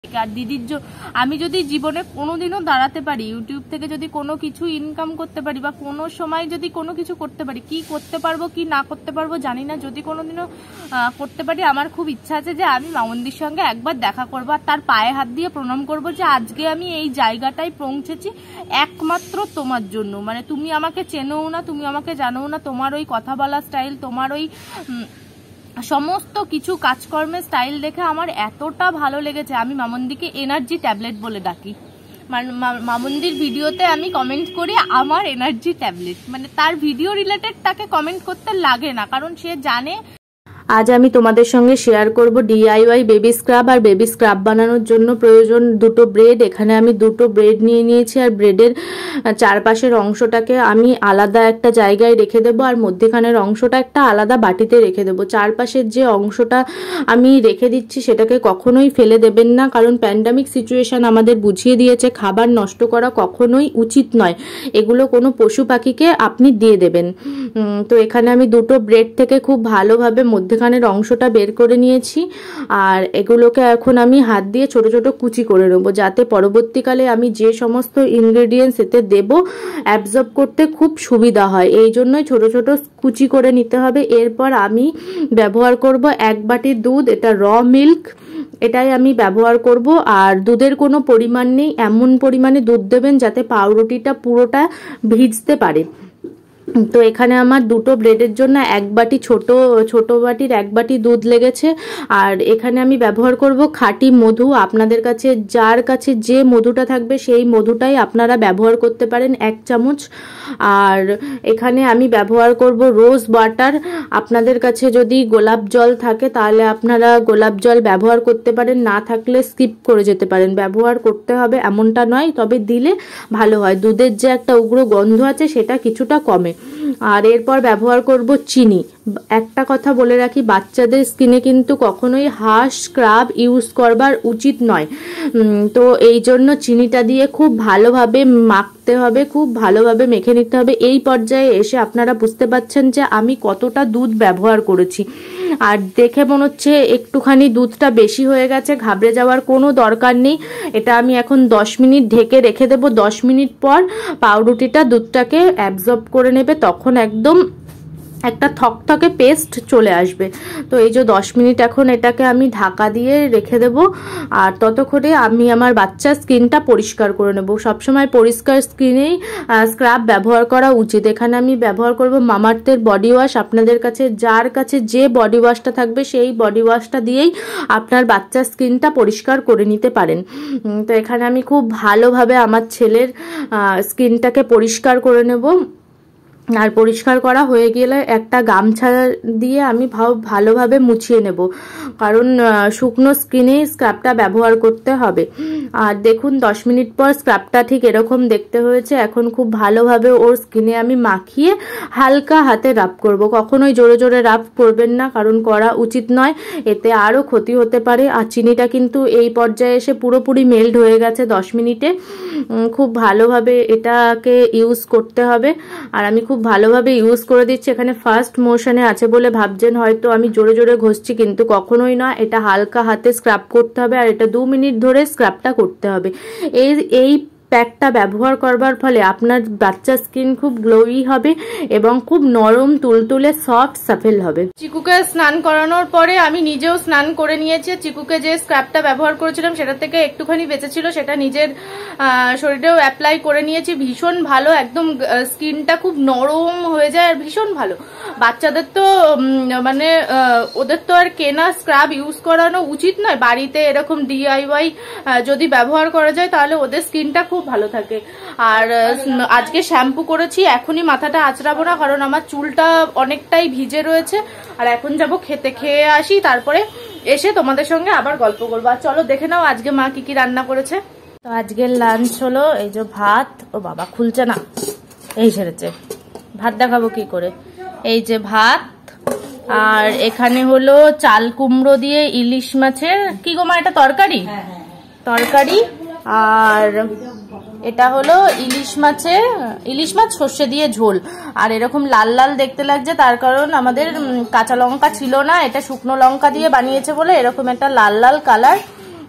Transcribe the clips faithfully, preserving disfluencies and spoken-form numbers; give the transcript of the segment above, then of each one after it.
আর দিদির আমি যদি জীবনে কোনোদিনও দাঁড়াতে পারি, ইউটিউব থেকে যদি কোনো কিছু ইনকাম করতে পারি বা কোনো সময় যদি কোনো কিছু করতে পারি, কি করতে পারবো কি না করতে পারবো জানি না, যদি কোনোদিনও করতে পারি আমার খুব ইচ্ছা আছে যে আমি মামুন্দির সঙ্গে একবার দেখা করবো আর তার পায়ে হাত দিয়ে প্রণাম করবো যে আজকে আমি এই জায়গাটায় পৌঁছেছি একমাত্র তোমার জন্য। মানে তুমি আমাকে চেনোও না, তুমি আমাকে জানোও না, তোমার ওই কথা বলা স্টাইল, তোমার ওই সমস্ত কিছু কাজকর্মের স্টাইল দেখে আমার এতটা ভালো লেগেছে। আমি মামুন্দিকে এনার্জি ট্যাবলেট বলে ডাকি। মামুন্দির ভিডিওতে আমি কমেন্ট করি আমার এনার্জি ট্যাবলেট, মানে তার ভিডিও রিলেটেড তাকে কমেন্ট করতে লাগে না, কারণ সে জানে। আজ আমি তোমাদের সঙ্গে শেয়ার করব ডিআইওয়াই বেবি স্ক্রাব। আর বেবি স্ক্রাব বানানোর জন্য প্রয়োজন দুটো ব্রেড। এখানে আমি দুটো ব্রেড নিয়ে নিয়েছি আর ব্রেডের চারপাশের অংশটাকে আমি আলাদা একটা জায়গায় রেখে দেবো আর মধ্যেখানের অংশটা একটা আলাদা বাটিতে রেখে দেবো। চারপাশের যে অংশটা আমি রেখে দিচ্ছি সেটাকে কখনোই ফেলে দেবেন না, কারণ প্যান্ডামিক সিচুয়েশন আমাদের বুঝিয়ে দিয়েছে খাবার নষ্ট করা কখনোই উচিত নয়। এগুলো কোনো পশু পাখিকে আপনি দিয়ে দেবেন। তো এখানে আমি দুটো ব্রেড থেকে খুব ভালোভাবে মধ্যে এখানের অংশটা বের করে নিয়েছি আর এগুলোকে এখন আমি হাত দিয়ে ছোট ছোট কুচি করে নেব, যাতে পরবর্তীকালে আমি যে সমস্ত ইনগ্রেডিয়েন্টস এতে দেব অ্যাবজর্ব করতে খুব সুবিধা হয়। এই জন্যই ছোট ছোট কুচি করে নিতে হবে। এরপর আমি ব্যবহার করব এক বাটি দুধ, এটা র মিল্ক, এটাই আমি ব্যবহার করব। আর দুধের কোনো পরিমাণ নেই, এমন পরিমাণে দুধ দেবেন যাতে পাউরুটিটা পুরোটা ভিজতে পারে। তো এখানে আমার দুটো ব্রেডের জন্য এক বাটি ছোট ছোট বাটির এক বাটি দুধ লেগেছে। আর এখানে আমি ব্যবহার করব খাঁটি মধু। আপনাদের কাছে যার কাছে যে মধুটা থাকবে সেই মধুটাই আপনারা ব্যবহার করতে পারেন, এক চামচ। আর এখানে আমি ব্যবহার করব রোজ ওয়াটার। আপনাদের কাছে যদি গোলাপ জল থাকে তাহলে আপনারা গোলাপ জল ব্যবহার করতে পারেন, না থাকলে স্কিপ করে যেতে পারেন। ব্যবহার করতে হবে এমনটা নয়, তবে দিলে ভালো হয়। দুধের যে একটা উগ্র গন্ধ আছে সেটা কিছুটা কমে। আর এরপর ব্যবহার করব চিনি। একটা কথা বলে রাখি, বাচ্চাদের স্কিনে কিন্তু কখনোই হার্শ স্ক্রাব ইউজ করবার উচিত নয়। তো এই জন্য চিনিটা দিয়ে খুব ভালোভাবে মাখতে হবে, খুব ভালোভাবে মেখে নিতে হবে। এই পর্যায়ে এসে আপনারা বুঝতে পারছেন যে আমি কতটা দুধ ব্যবহার করেছি। আর দেখে মনে হচ্ছে একটুখানি দুধটা বেশি হয়ে গেছে, ঘাবড়ে যাওয়ার কোনো দরকার নেই। এটা আমি এখন দশ মিনিট ঢেকে রেখে দেবো। দশ মিনিট পর পাউরুটিটা দুধটাকে অ্যাবজর্ব করে নেবে, তখন একদম একটা থকথকে পেস্ট চলে আসবে। তো এই যে দশ মিনিট এখন এটাকে আমি ঢাকা দিয়ে রেখে দেব। আর ততক্ষণে আমি আমার বাচ্চার স্কিনটা পরিষ্কার করে নেব। সবসময় পরিষ্কার স্কিনেই স্ক্রাব ব্যবহার করা উচিত। এখানে আমি ব্যবহার করব মামাআর্থের বডি ওয়াশ। আপনাদের কাছে যার কাছে যে বডি ওয়াশটা থাকবে সেই বডি ওয়াশটা দিয়েই আপনার বাচ্চার স্কিনটা পরিষ্কার করে নিতে পারেন। তো এখানে আমি খুব ভালোভাবে আমার ছেলের স্কিনটাকে পরিষ্কার করে নেব। আর পরিষ্কার করা হয়ে গেলে একটা গামছা দিয়ে আমি ভালোভাবে মুছিয়ে নেব, কারণ শুকনো স্কিনে স্ক্রাবটা ব্যবহার করতে হবে। আর দেখুন দশ মিনিট পর স্ক্রাবটা ঠিক এরকম দেখতে হয়েছে। এখন খুব ভালোভাবে ওর স্কিনে আমি মাখিয়ে হালকা হাতে রাব করব। কখনোই জোরে জোরে রাব করবেন না, কারণ করা উচিত নয়, এতে আরও ক্ষতি হতে পারে। আর চিনিটা কিন্তু এই পর্যায়ে এসে পুরোপুরি মেল্ট হয়ে গেছে দশ মিনিটে। খুব ভালোভাবে এটাকে ইউজ করতে হবে। আর আমি খুব ভালোভাবে ইউজ করে দিচ্ছি। এখানে ফার্স্ট মোশনে আছে বলে ভাবছেন হয়তো আমি জোরে জোরে ঘষছি, কিন্তু কখনোই না। এটা হালকা হাতে স্ক্রাব করতে হবে আর এটা দু মিনিট ধরে স্ক্রাবটা করতে হবে। এই এই প্যাকটা ব্যবহার করবার ফলে আপনার বাচ্চার স্কিন খুব গ্লোই হবে এবং খুব নরম তুলতুলে সফট সাফেল হবে। চিকুকে স্নান করানোর পরে আমি নিজেও স্নান করে নিয়েছি। চিকুকে যে স্ক্রাবটা ব্যবহার করেছিলাম সেটা থেকে একটুখানি বেঁচেছিল, সেটা নিজের শরীরেও অ্যাপ্লাই করে নিয়েছি। ভীষণ ভালো, একদম স্কিনটা খুব নরম হয়ে যায় আর ভীষণ ভালো। বাচ্চাদের তো মানে ওদের তো আর কেনা স্ক্রাব ইউজ করানো উচিত নয়, বাড়িতে এরকম ডিআইওয়াই যদি ব্যবহার করা যায় তাহলে ওদের স্কিনটা খুব ভালো থাকে। আর আজকে শ্যাম্পু করেছি, এখনই মাথাটা আঁচড়াবো না, কারণ আমার চুলটা অনেকটাই ভিজে রয়েছে। আর এখন যাব খেতে, খেয়ে আসি, তারপরে এসে তোমাদের সঙ্গে আবার গল্প করবো। আর চলো দেখে নাও আজকে মা কি কি রান্না করেছে। তো আজকের লাঞ্চ হলো এই যে ভাত, ও বাবা খুলছে না, এই ছেড়েছে, ভাত দেখাবো কি করে, এই যে ভাত। আর এখানে হলো চাল কুমড়ো দিয়ে ইলিশ মাছের কি গো মা, এটা তরকারি তরকারি আর এটা হলো ইলিশ মাছের ইলিশ মাছ সর্ষে দিয়ে ঝোল। আর এরকম লাল লাল দেখতে লাগছে তার কারণ আমাদের কাঁচা লঙ্কা ছিল না, এটা শুকনো লঙ্কা দিয়ে বানিয়েছে বলে এরকম একটা লাল লাল কালার।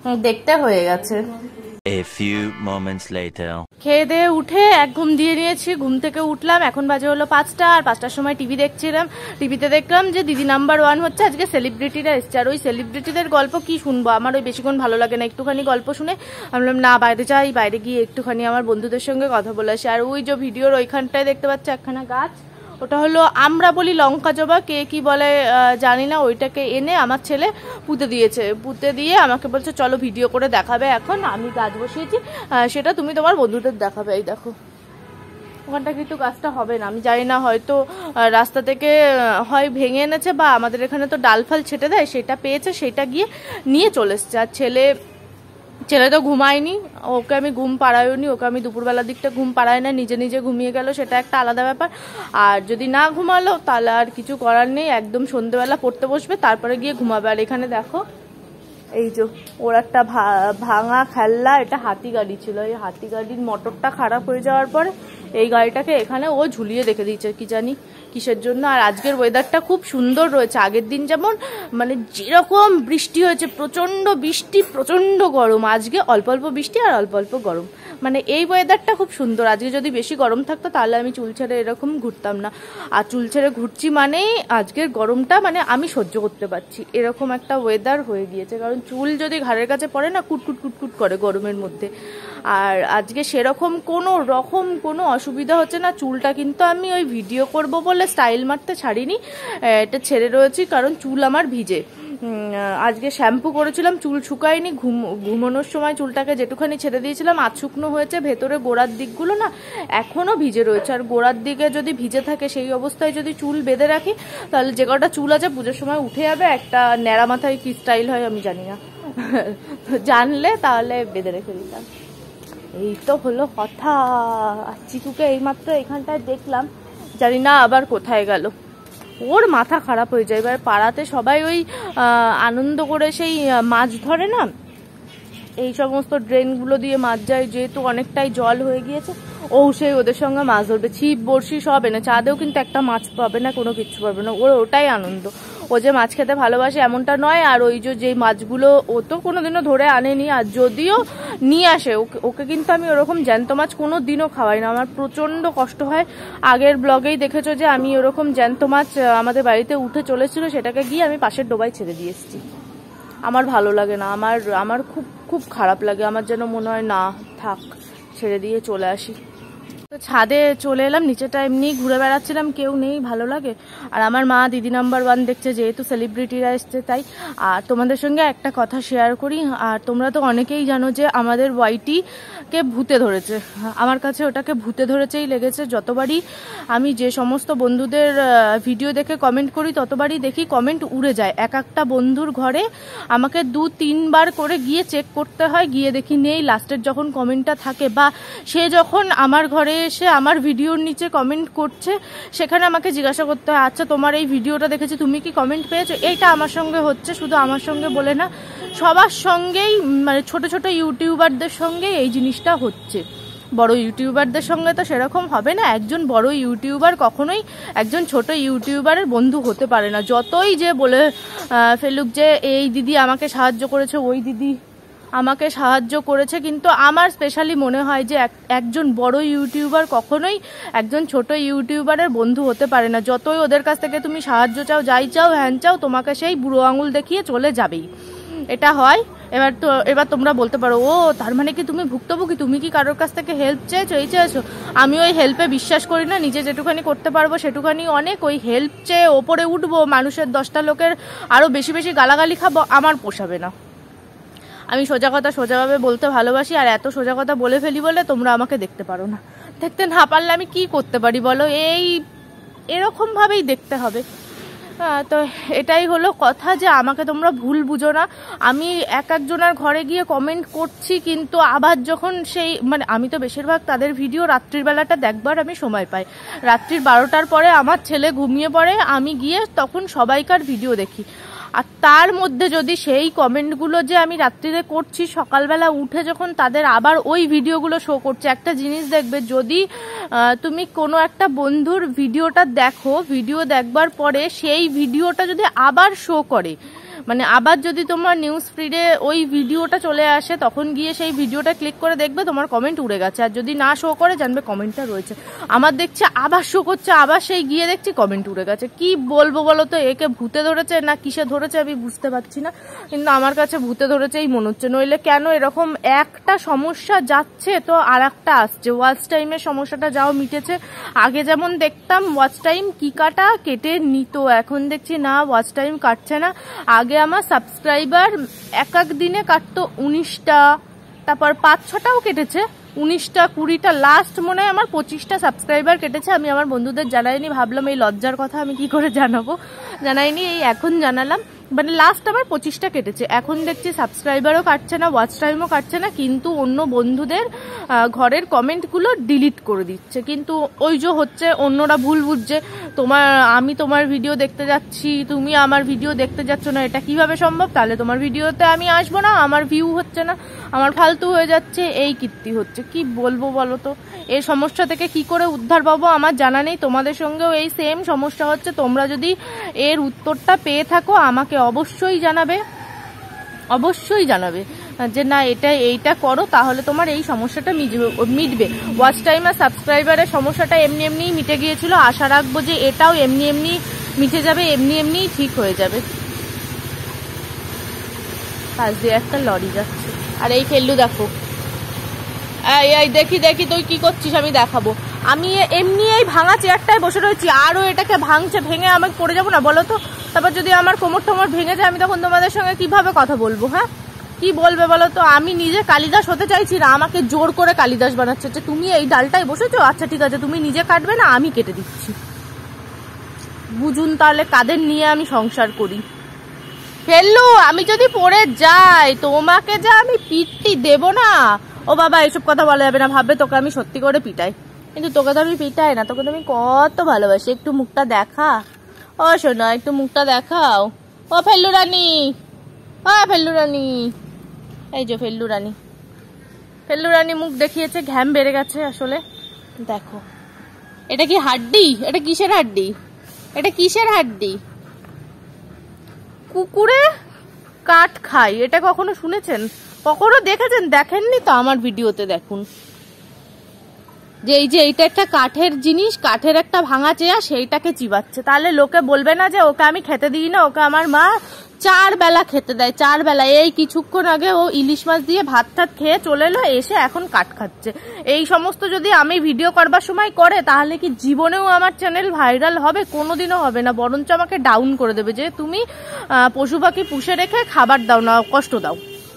দেখতে হয়ে গেছে। A few moments later. খেয়ে দিয়ে উঠে এক ঘুম দিয়ে নিয়েছি, ঘুম থেকে উঠলাম, এখন বাজে হলো পাঁচটা। আর পাঁচটার সময় টিভি দেখছিলাম, টিভিতে দেখলাম যে দিদি নাম্বার ওয়ান হচ্ছে, আজকে সেলিব্রিটিরা এসছে। আর ওই সেলিব্রিটিদের গল্প কি শুনবো, আমার ওই বেশিক্ষণ ভালো লাগে না, একটুখানি গল্প শুনে আমি বললাম না বাইরে যাই, বাইরে গিয়ে একটুখানি আমার বন্ধুদের সঙ্গে কথা বলে আসি। আর ওই যে ভিডিওর ওইখানটায় দেখতে পাচ্ছি একখানা গাছ, ওটা হলো আমরা বলি লঙ্কা জবা, কে কি বলে জানি না, ওইটাকে এনে আমার ছেলে পুঁতে দিয়েছে, পুঁতে দিয়ে আমাকে বলছে চলো ভিডিও করে দেখাবে। এখন আমি গাছ বসিয়েছি, সেটা তুমি তোমার বন্ধুদের দেখাবে। এই দেখো ওখানটা কিন্তু গাছটা হবে না, আমি জানি না, হয়তো রাস্তা থেকে হয় ভেঙে এনেছে বা আমাদের এখানে তো ডাল ফাল ছেটে দেয়, সেটা পেয়েছে, সেটা গিয়ে নিয়ে চলে এসছে। আর ছেলে ছেলে তো ঘুমায়নি, ওকে আমি ঘুম পাড়াইনি, ওকে আমি দুপুরবেলার দিকটা ঘুম পাড়াই না, নিজে নিজে ঘুমিয়ে গেল, সেটা একটা আলাদা ব্যাপার। আর যদি না ঘুমালো তাহলে আর কিছু করার নেই, একদম সন্ধ্যেবেলা পড়তে বসবে, তারপরে গিয়ে ঘুমাবে। আর এখানে দেখো এই যে ওর একটা ভাঙা খেলনা, এটা হাতি গাড়ি ছিল, এই হাতি গাড়ির মোটরটা খারাপ হয়ে যাওয়ার পরে এই গাড়িটাকে এখানে ও ঝুলিয়ে রেখে দিয়েছে, কি জানি কিসের জন্য। আর আজকের ওয়েদারটা খুব সুন্দর রয়েছে, আগের দিন যেমন মানে যেরকম বৃষ্টি হয়েছে, প্রচন্ড বৃষ্টি প্রচন্ড গরম, আজকে অল্প অল্প বৃষ্টি আর অল্প অল্প গরম, মানে এই ওয়েদারটা খুব সুন্দর। আজকে যদি বেশি গরম থাকতো তাহলে আমি চুল ছেড়ে এরকম ঘুরতাম না, আর চুল ছেড়ে ঘুরছি মানেই আজকের গরমটা মানে আমি সহ্য করতে পারছি, এরকম একটা ওয়েদার হয়ে গিয়েছে। কারণ চুল যদি ঘাড়ের কাছে পড়ে না কুটকুট কুটকুট করে গরমের মধ্যে। আর আজকে সেরকম কোনো রকম কোনো অসুবিধা হচ্ছে না, চুলটা কিন্তু আমি ওই ভিডিও করব বলে স্টাইল মারতে ছাড়িনি, এটা ছেড়ে রয়েছি কারণ চুল আমার ভিজে। আজকে শ্যাম্পু করেছিলাম, চুল শুকায়নি, ঘুম ঘুমানোর সময় চুলটাকে যেটুখানি ছেড়ে দিয়েছিলাম আধ শুকনো হয়েছে, ভেতরে গোড়ার দিকগুলো না এখনও ভিজে রয়েছে। আর গোড়ার দিকে যদি ভিজে থাকে সেই অবস্থায় যদি চুল বেঁধে রাখি তাহলে যে কটা চুল আছে পুজোর সময় উঠে যাবে, একটা ন্যাড়া মাথায় কি স্টাইল হয় আমি জানি না, জানলে তাহলে বেঁধে রেখে দিতাম। এই তো হলো কথা। আর চিকুকে এইমাত্র এখানটায় দেখলাম, জানি না আবার কোথায় গেল, ওর মাথা খারাপ হয়ে যায়। এবার পাড়াতে সবাই ওই আনন্দ করে সেই মাছ ধরে না, এই সমস্ত ড্রেনগুলো দিয়ে মাছ যায়, যেহেতু অনেকটাই জল হয়ে গিয়েছে, ও সেই ওদের সঙ্গে মাছ ধরবে, ছিপ বড়শি সব এনে, চাঁদেও কিন্তু একটা মাছ পাবে না, কোনো কিচ্ছু পাবে না, ওর ওটাই আনন্দ। ও যে মাছ খেতে ভালোবাসে এমনটা নয়, আর ওই যে মাছগুলো ও তো কোনোদিনও ধরে আনেনি, আর যদিও নিয়ে আসে ওকে ওকে কিন্তু আমি ওরকম জ্যান্ত মাছ কোনো দিনও খাওয়াই না, আমার প্রচণ্ড কষ্ট হয়। আগের ব্লগেই দেখেছো যে আমি ওরকম জ্যান্ত মাছ আমাদের বাড়িতে উঠে চলেছিল, সেটাকে গিয়ে আমি পাশের ডোবায় ছেড়ে দিয়ে এসেছি। আমার ভালো লাগে না, আমার আমার খুব খুব খারাপ লাগে, আমার যেন মনে হয় না থাক, ছেড়ে দিয়ে চলে আসি। তো ছাদে চলে এলাম, নিচেটা এমনি ঘুরে বেড়াচ্ছিলাম, কেউ নেই, ভালো লাগে। আর আমার মা দিদি নাম্বার ওয়ান দেখছে, যেহেতু সেলিব্রিটিরা এসছে তাই। আর তোমাদের সঙ্গে একটা কথা শেয়ার করি, আর তোমরা তো অনেকেই জানো যে আমাদের ওয়াইটিকে ভূতে ধরেছে, আমার কাছে ওটাকে ভূতে ধরেছেই লেগেছে। যতবারই আমি যে সমস্ত বন্ধুদের ভিডিও দেখে কমেন্ট করি ততবারই দেখি কমেন্ট উড়ে যায়, এক একটা বন্ধুর ঘরে আমাকে দু তিনবার করে গিয়ে চেক করতে হয়, গিয়ে দেখি নেই, লাস্টের যখন কমেন্টটা থাকে বা সে যখন আমার ঘরে এসে আমার ভিডিওর নিচে কমেন্ট করছে, সেখানে আমাকে জিজ্ঞাসা করতে হয় আচ্ছা তোমার এই ভিডিওটা দেখেছি, তুমি কি কমেন্ট পেয়েছো। এইটা আমার সঙ্গে হচ্ছে, শুধু আমার সঙ্গে বলে না, সবার সঙ্গেই, মানে ছোট ছোট ইউটিউবারদের সঙ্গে এই জিনিসটা হচ্ছে। বড় ইউটিউবারদের সঙ্গে তো সেরকম হবে না, একজন বড় ইউটিউবার কখনোই একজন ছোট ইউটিউবারের বন্ধু হতে পারে না, যতই যে বলে ফেলুক যে এই দিদি আমাকে সাহায্য করেছে, ওই দিদি আমাকে সাহায্য করেছে, কিন্তু আমার স্পেশালি মনে হয় যে একজন বড় ইউটিউবার কখনোই একজন ছোট ইউটিউবারের বন্ধু হতে পারে না। যতই ওদের কাছ থেকে তুমি সাহায্য চাও, যাই চাও, হ্যান চাও, তোমাকে সেই বুড়ো আঙুল দেখিয়ে চলে যাবেই, এটা হয়। এবার তো এবার তোমরা বলতে পারো ও তার মানে কি তুমি ভুক্তভোগী, তুমি কি কারোর কাছ থেকে হেল্প চেয়েছো, এই চেয়েছো। আমি ওই হেল্পে বিশ্বাস করি না, নিজে যেটুখানি করতে পারবো সেটুখানি অনেক। ওই হেল্প চেয়ে ওপরে উঠবো, মানুষের দশটা লোকের আরও বেশি বেশি গালাগালি খাবো, আমার পোষাবে না। আমি সোজা কথা সোজাভাবে বলতে ভালোবাসি, আর এত সোজা কথা বলে ফেলি বলে তোমরা আমাকে দেখতে পারো না। দেখতে না পারলে আমি কি করতে পারি বলো, এই এরকমভাবেই দেখতে হবে। তো এটাই হলো কথা, যে আমাকে তোমরা ভুল বুঝো না। আমি এক একজনের ঘরে গিয়ে কমেন্ট করছি, কিন্তু আবার যখন সেই মানে আমি তো বেশিরভাগ তাদের ভিডিও রাত্রির বেলাটা দেখবার আমি সময় পাই, রাত্রির বারোটার পরে আমার ছেলে ঘুমিয়ে পড়ে, আমি গিয়ে তখন সবাইকার ভিডিও দেখি। আর তার মধ্যে যদি সেই কমেন্টগুলো যে আমি রাত্রিরে করছি, সকালবেলা উঠে যখন তাদের আবার ওই ভিডিওগুলো শো করছে, একটা জিনিস দেখবে, যদি তুমি কোনো একটা বন্ধুর ভিডিওটা দেখো, ভিডিও দেখবার পরে সেই ভিডিওটা যদি আবার শো করে, মানে আবার যদি তোমার নিউজ ফিডে ওই ভিডিওটা চলে আসে তখন গিয়ে সেই ভিডিওটা ক্লিক করে দেখবে তোমার কমেন্ট উড়ে গেছে, আর যদি না শো করে জানবে কমেন্টটা রয়েছে। আমার দেখছি আবার শো করছে, আবার সেই গিয়ে দেখছি কমেন্ট উড়ে গেছে। কি বলবো বলো তো, একে ভূতে ধরেছে না কিসে ধরেছে আমি বুঝতে পারছি না, কিন্তু আমার কাছে ভূতে ধরেছেই মনে হচ্ছে। নইলে কেন এরকম একটা সমস্যা যাচ্ছে তো আর একটা আসছে। ওয়াচ টাইমের সমস্যাটা যাও মিটেছে, আগে যেমন দেখতাম ওয়াচ টাইম কি কাটা কেটে নিত, এখন দেখছি না ওয়াচ টাইম কাটছে না। আগে আমার সাবস্ক্রাইবার এক এক দিনে কাটতো উনিশটা, তারপর পাঁচ ছটাও কেটেছে, উনিশটা কুড়িটা, লাস্ট মনে হয় আমার পঁচিশটা সাবস্ক্রাইবার কেটেছে। আমি আমার বন্ধুদের জানাইনি, ভাবলাম এই লজ্জার কথা আমি কি করে জানাবো, জানাইনি, এই এখন জানালাম। মানে লাস্ট আমার পঁচিশটা কেটেছে। এখন দেখছি সাবস্ক্রাইবারও কাটছে না, ওয়াচ টাইমও কাটছে না, কিন্তু অন্য বন্ধুদের ঘরের কমেন্টগুলো ডিলিট করে দিচ্ছে। কিন্তু ওই যে হচ্ছে অন্যরা ভুল বুঝছে, তোমার আমি তোমার ভিডিও দেখতে যাচ্ছি, তুমি আমার ভিডিও দেখতে যাচ্ছ না, এটা কিভাবে সম্ভব? তাহলে তোমার ভিডিওতে আমি আসবো না, আমার ভিউ হচ্ছে না, আমার ফালতু হয়ে যাচ্ছে, এই কীর্তি হচ্ছে। কি বলবো বলো তো, এই সমস্যা থেকে কি করে উদ্ধার পাবো আমার জানা নেই। তোমাদের সঙ্গেও এই সেম সমস্যা হচ্ছে, তোমরা যদি এর উত্তরটা পেয়ে থাকো আমাকে অবশ্যই জানাবে, অবশ্যই জানাবে যে না এটা এইটা করো, তাহলে তোমার এই সমস্যাটা মিটবে। ওয়াচ টাইম আর সাবস্ক্রাইবারের সমস্যাটা এমনি এমনিই মিটে গিয়েছিল, আশা রাখবো যে এটাও এমনি এমনি মিটে যাবে, এমনি এমনিই ঠিক হয়ে যাবে। পাশ দিয়ে একটা লরি যাচ্ছে, আর এই ফেল্লু দেখো, এই এই দেখি দেখি তুই কি করছিস আমি দেখাবো। আমি এমনি এই ভাঙা চেয়ারটায় বসে রয়েছি, আরও এটাকে ভাঙছে, ভেঙে আমি পড়ে যাবো না বলো তো? তারপর যদি আমার কোমর টোমর ভেঙে যায় আমি তখন তোমাদের সঙ্গে কিভাবে কথা বলবো? হ্যাঁ কি বলবে বলো তো? আমি নিজে কালিদাস হতে চাইছি না, আমাকে জোর করে কালিদাস বানাচ্ছে যে তুমি এই ডালটায় বসেছো, আচ্ছা ঠিক আছে তুমি নিজে কাটবে না, আমি কেটে দিচ্ছি। বুঝুন তাহলে কাদের নিয়ে আমি সংসার করি। ফেললু আমি যদি পড়ে যাই তোমাকে যা আমি পিটটি দেব না। ও বাবা এসব কথা বলা যাবে না, ভাববে তোকে আমি সত্যি করে পিটাই, কিন্তু তোকে তো আমি পিটাই না, তোকে তো আমি কত ভালোবাসি। একটু মুখটা দেখা, ও শোনো একটু মুখটা দেখাও। ও ফেল্লু রানী, ও ফেল্লু রানী, এই যে ফেল্লু রানী, ফেল্লু রানী মুখ দেখিয়েছে, ঘ্যাম বেড়ে গেছে আসলে। দেখো এটা কি হাড্ডি? এটা কিসের হাড্ডি? এটা কিসের হাড্ডি? কুকুরে কাঠ খায়, এটা কখনো শুনেছেন? কখনো দেখেছেন? দেখেননি তো আমার ভিডিওতে দেখুন, যে এই যে এইটা একটা কাঠের জিনিস, কাঠের একটা ভাঙা চেয়ার, সেইটাকে চিবাচ্ছে। তাহলে লোকে বলবে না যে ওকে আমি খেতে দিই না, ওকে আমার মা চার বেলা খেতে দেয়, চার বেলা। এই কিছুক্ষণ আগে ও ইলিশ মাছ দিয়ে ভাত টাত খেয়ে চলে এলো, এসে এখন কাঠ খাচ্ছে। এই সমস্ত যদি আমি ভিডিও করবার সময় করে তাহলে কি জীবনেও আমার চ্যানেল ভাইরাল হবে? কোনোদিনও হবে না, বরঞ্চ আমাকে ডাউন করে দেবে যে তুমি পশু পাখি পুষে রেখে খাবার দাও না, কষ্ট দাও।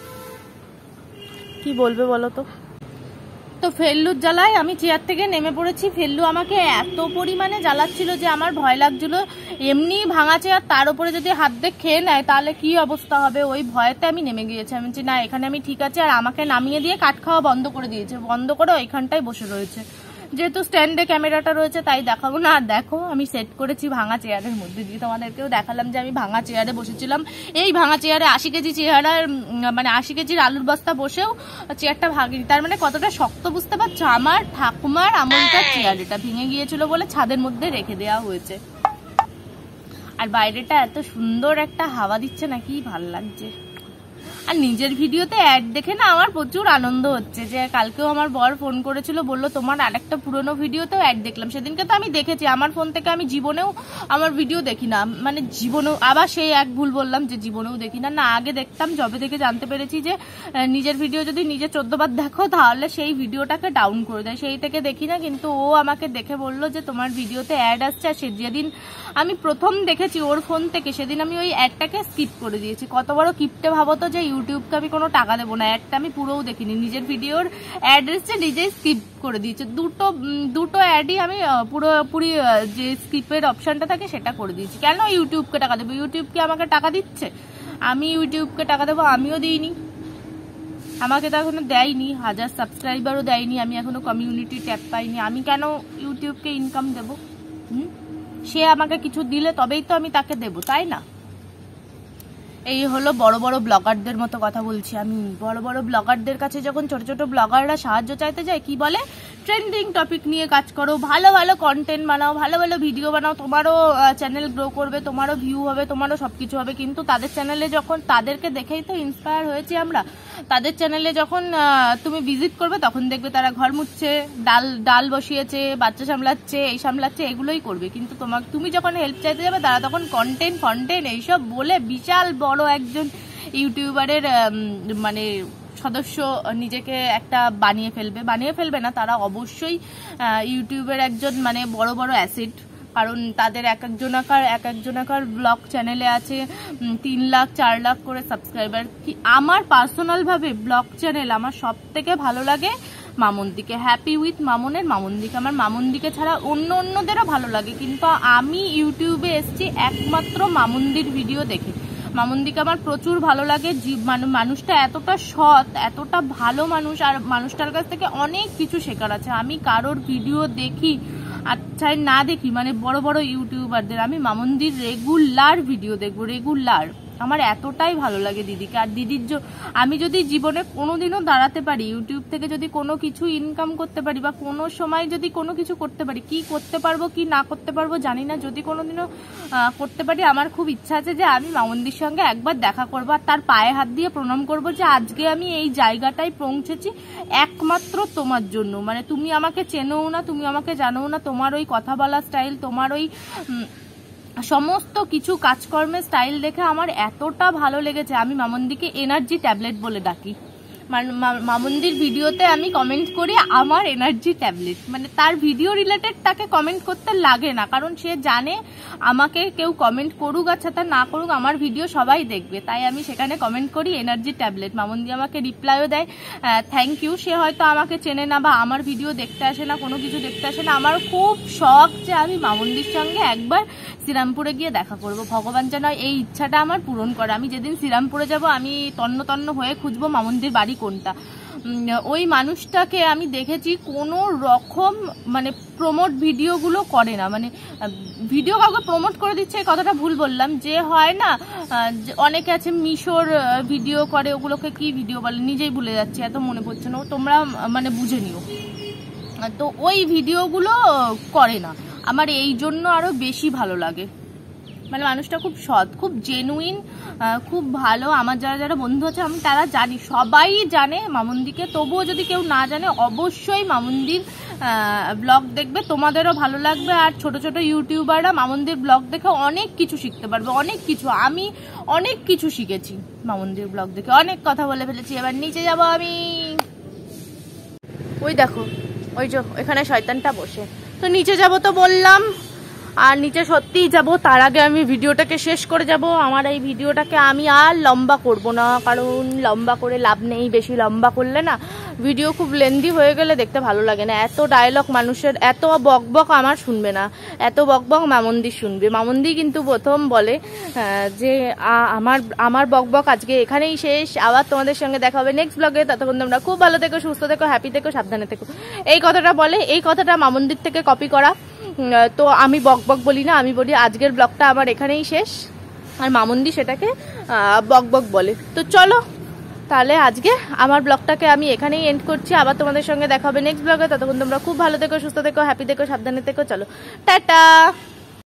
কি বলবে বলো তো? তো ফেল্লুর জ্বালায় আমি চেয়ার থেকে নেমে পড়েছি। ফেল্লু আমাকে এত পরিমাণে জ্বালাচ্ছিল যে আমার ভয় লাগছিল, এমনি ভাঙা চেয়ার তার উপরে যদি হাত দিয়ে খেয়ে নেয় তাহলে কি অবস্থা হবে, ওই ভয়েতে আমি নেমে গিয়েছি। আমি বলছি না এখানে আমি ঠিক আছে, আর আমাকে নামিয়ে দিয়ে কাঠ খাওয়া বন্ধ করে দিয়েছে, বন্ধ করে ওইখানটায় বসে রয়েছে। যেহেতু স্ট্যান্ডে ক্যামেরাটা রয়েছে তাই দেখাবো না। আর দেখো আমি সেট করেছি ভাঙা চেয়ারের মধ্যে দিয়ে, তোমাদেরকেও দেখালাম যে আমি ভাঙা চেয়ারে বসেছিলাম। এই ভাঙা চেয়ারে আশি কেজি চেয়ারের মানে আশি কেজির আলুর বস্তা বসেও চেয়ারটা ভাঙেনি, তার মানে কতটা শক্ত বুঝতে পারছো? আমার ঠাকুমার আমলকার চেয়ার, এটা ভেঙে গিয়েছিল বলে ছাদের মধ্যে রেখে দেওয়া হয়েছে। আর বাইরেটা এত সুন্দর একটা হাওয়া দিচ্ছে না, কি ভাল লাগছে। আর নিজের ভিডিওতে অ্যাড দেখে না আমার প্রচুর আনন্দ হচ্ছে। যে কালকেও আমার বর ফোন করেছিল, বললো তোমার আরেকটা পুরোনো ভিডিওতেও অ্যাড দেখলাম। সেদিনকে তো আমি দেখেছি, আমার ফোন থেকে আমি জীবনেও আমার ভিডিও দেখি না, মানে জীবনেও, আবার সেই এক ভুল বললাম যে জীবনেও দেখি না, না আগে দেখতাম। যবে থেকে জানতে পেরেছি যে নিজের ভিডিও যদি নিজে চোদ্দবার দেখো তাহলে সেই ভিডিওটাকে ডাউন করে দেয়, সেই থেকে দেখি না। কিন্তু ও আমাকে দেখে বললো যে তোমার ভিডিওতে অ্যাড আসছে, আর সে যেদিন আমি প্রথম দেখেছি ওর ফোন থেকে সেদিন আমি ওই অ্যাডটাকে স্কিপ করে দিয়েছি। কত বড় কিপটে ভাবো তো, যে ইউটিউবকে আমি কোনো টাকা দেবো না, অ্যাডটা আমি পুরোও দেখিনি, নিজের ভিডিওর অ্যাড এসছে নিজেই স্কিপ করে দিয়েছে। দুটো দুটো অ্যাডই আমি পুরোপুরি যে স্কিপের অপশনটা থাকে সেটা করে দিয়েছি। কেন ইউটিউবকে টাকা দেবো? ইউটিউব কি আমাকে টাকা দিচ্ছে? আমি ইউটিউবকে টাকা দেবো? আমিও দিইনি, আমাকে তো এখনো দেয়নি, হাজার সাবস্ক্রাইবারও দেয়নি, আমি এখনো কমিউনিটি ট্যাব পাইনি, আমি কেন ইউটিউবকে ইনকাম দেবো? হুম, সে আমাকে কিছু দিলে তবেই তো আমি তাকে দেবো, তাই না? এই হলো বড় বড় ব্লগারদের মতো কথা বলছি আমি। বড় বড় ব্লগারদের কাছে যখন ছোট ছোট ব্লগাররা সাহায্য চাইতে যায় কি বলে, ট্রেন্ডিং টপিক নিয়ে কাজ করো, ভালো ভালো কন্টেন্ট বানাও, ভালো ভালো ভিডিও বানাও, তোমারও চ্যানেল গ্রো করবে, তোমারও ভিউ হবে, তোমারও সবকিছু হবে। কিন্তু তাদের চ্যানেলে যখন, তাদেরকে দেখেই তো ইন্সপায়ার হয়েছি আমরা, তাদের চ্যানেলে যখন তুমি ভিজিট করবে তখন দেখবে তারা ঘর মুছছে, ডাল ডাল বসিয়েছে, বাচ্চা সামলাচ্ছে, এই সামলাচ্ছে, এগুলোই করবে। কিন্তু তোমার তুমি যখন হেল্প চাইতে যাবে তারা তখন কন্টেন্ট ফন্টেন্ট এইসব বলে বিশাল বড় একজন ইউটিউবারের মানে সদস্য নিজেকে একটা বানিয়ে ফেলবে, বানিয়ে ফেলবে না, তারা অবশ্যই ইউটিউবের একজন মানে বড় বড় অ্যাসেট। কারণ তাদের এক একজনাকার এক একজনাকার ব্লগ চ্যানেলে আছে তিন লাখ চার লাখ করে সাবস্ক্রাইবার। কি আমার পার্সোনালভাবে ব্লগ চ্যানেল আমার সব থেকে ভালো লাগে মামুনদিকে, হ্যাপি উইথ মামুনের মামুনদিকে। আমার মামুনদিকে ছাড়া অন্য অন্যদেরও ভালো লাগে, কিন্তু আমি ইউটিউবে এসছি একমাত্র মামুনদির ভিডিও দেখে। মামুনদিকে আমার প্রচুর ভালো লাগে, মানুষটা এতটা সৎ, এতটা ভালো মানুষ, আর মানুষটার কাছ থেকে অনেক কিছু শেখার আছে। আমি কারোর ভিডিও দেখি আচ্ছা না দেখি, মানে বড় বড় ইউটিউবারদের, আমি মামুনদির রেগুলার ভিডিও দেখবো, রেগুলার। আমার এতটাই ভালো লাগে দিদিকে। আর দিদির আমি যদি জীবনে কোনোদিনও দাঁড়াতে পারি, ইউটিউব থেকে যদি কোনো কিছু ইনকাম করতে পারি বা কোনো সময় যদি কোনো কিছু করতে পারি, কি করতে পারবো কি না করতে পারবো জানি না, যদি কোনোদিনও করতে পারি, আমার খুব ইচ্ছা আছে যে আমি মামুনদির সঙ্গে একবার দেখা করবো আর তার পায়ে হাত দিয়ে প্রণাম করবো যে আজকে আমি এই জায়গাটায় পৌঁছেছি একমাত্র তোমার জন্য। মানে তুমি আমাকে চেনোও না, তুমি আমাকে জানোও না, তোমার ওই কথা বলা স্টাইল, তোমার ওই সমস্ত কিছু কাজকর্মের স্টাইল দেখে আমার এতটা ভালো লেগেছে। আমি মামুনদিকে এনার্জি ট্যাবলেট বলে ডাকি। মামুনদির ভিডিওতে আমি কমেন্ট করি আমার এনার্জি ট্যাবলেট, মানে তার ভিডিও রিলেটেড তাকে কমেন্ট করতে লাগে না, কারণ সে জানে আমাকে কেউ কমেন্ট করুক আচ্ছা তা না করুক আমার ভিডিও সবাই দেখবে, তাই আমি সেখানে কমেন্ট করি এনার্জি ট্যাবলেট। মামুনদি আমাকে রিপ্লাইও দেয় থ্যাংক ইউ। সে হয়তো আমাকে চেনে না বা আমার ভিডিও দেখতে আসে না, কোনো কিছু দেখতে আসে না, আমার খুব শখ যে আমি মামুনদির সঙ্গে একবার শ্রীরামপুরে গিয়ে দেখা করব। ভগবান যেন এই ইচ্ছাটা আমার পূরণ করে। আমি যেদিন শ্রীরামপুরে যাব আমি তন্ন তন্ন হয়ে খুঁজবো মামুনদির বাড়ি কোনটা। ওই মানুষটাকে আমি দেখেছি কোনো রকম মানে প্রমোট ভিডিওগুলো করে না, মানে ভিডিও কাউকে প্রমোট করে দিচ্ছে এই কথাটা ভুল বললাম, যে হয় না অনেকে আছে মিশোর ভিডিও করে, ওগুলোকে কি ভিডিও বলে নিজেই ভুলে যাচ্ছে, এত মনে পড়ছে না, তোমরা মানে বুঝে নিও। তো ওই ভিডিওগুলো করে না, আমার এই জন্য আরো বেশি ভালো লাগে। মানে মানুষটা খুব সৎ, খুব জেনুইন, খুব ভালো। আমার যারা যারা বন্ধু আছে আমি তারা জানি, সবাই জানে মামুনদিকে, তবুও যদি কেউ না জানে অবশ্যই মামুনদির ব্লগ দেখবে, তোমাদেরও ভালো লাগবে। আর ছোট ছোট ইউটিউবাররা মামুনদির ব্লগ দেখে অনেক কিছু শিখতে পারবে, অনেক কিছু। আমি অনেক কিছু শিখেছি মামুনদির ব্লগ দেখে, অনেক কথা বলে ফেলেছি। এবার নিচে যাব আমি, ওই দেখো ওই যে এখানে শয়তানটা বসে, তো নিচে যাব তো বললাম, আর নিচে সত্যিই যাব। তার আগে আমি ভিডিওটাকে শেষ করে যাব। আমার এই ভিডিওটাকে আমি আর লম্বা করব না, কারণ লম্বা করে লাভ নেই, বেশি লম্বা করলে না ভিডিও খুব লেন্দি হয়ে গেলে দেখতে ভালো লাগে না। এত ডায়লগ মানুষের, এত বকবক আমার শুনবে না, এত বকবক মামুনদি শুনবে। মামুনদি কিন্তু প্রথম বলে যে আমার আমার বকবক আজকে এখানেই শেষ, আবার তোমাদের সঙ্গে দেখা হবে নেক্সট ব্লগে, ততক্ষণ তোমরা খুব ভালো থেকো, সুস্থ থেকো, হ্যাপি থেকো, সাবধানে থেকো, এই কথাটা বলে। এই কথাটা মামুনদির থেকে কপি করা, তো আমি বক বক বলি না, আমি বলি আজকের ব্লগটা আমার এখানেই শেষ, আর মামুনদি সেটাকে বক বক বলে। তো চলো তাহলে আজকে আমার ব্লগটাকে আমি এখানেই এন্ড করছি, আবার তোমাদের সঙ্গে দেখা হবে নেক্সট ব্লগে, ততক্ষণ তোমরা খুব ভালো থেকো, সুস্থ থেকো, হ্যাপি থেকো, সাবধানে থেকো, চলো টাটা।